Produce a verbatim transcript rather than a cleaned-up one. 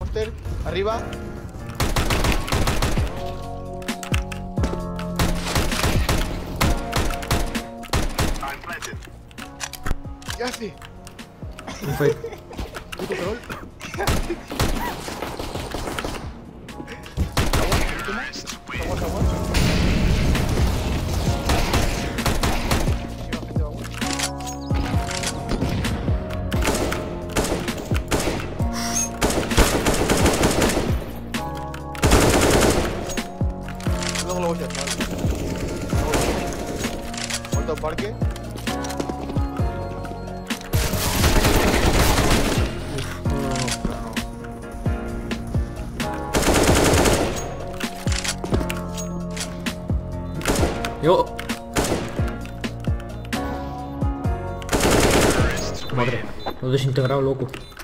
Monster, arriba. ¿Qué hace? ¿Qué fue? Puto troll. ¿Qué hace? Agua, agua. Luego lo voy a echar. Vuelta al parque. Yo. Madre, lo he desintegrado, loco.